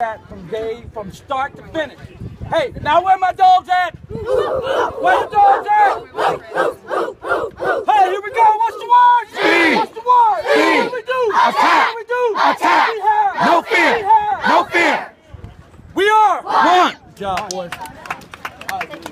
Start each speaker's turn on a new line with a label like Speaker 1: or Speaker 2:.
Speaker 1: from start to finish. Hey, now where my dogs at? Where the dogs at? Hey, here we go. What's the word?
Speaker 2: Speed.
Speaker 1: What's the word?
Speaker 2: Speed.
Speaker 1: What do we do?
Speaker 2: Attack.
Speaker 1: What do we do?
Speaker 2: Attack. No fear. No fear.
Speaker 1: We are
Speaker 2: one.
Speaker 1: Good job, boys.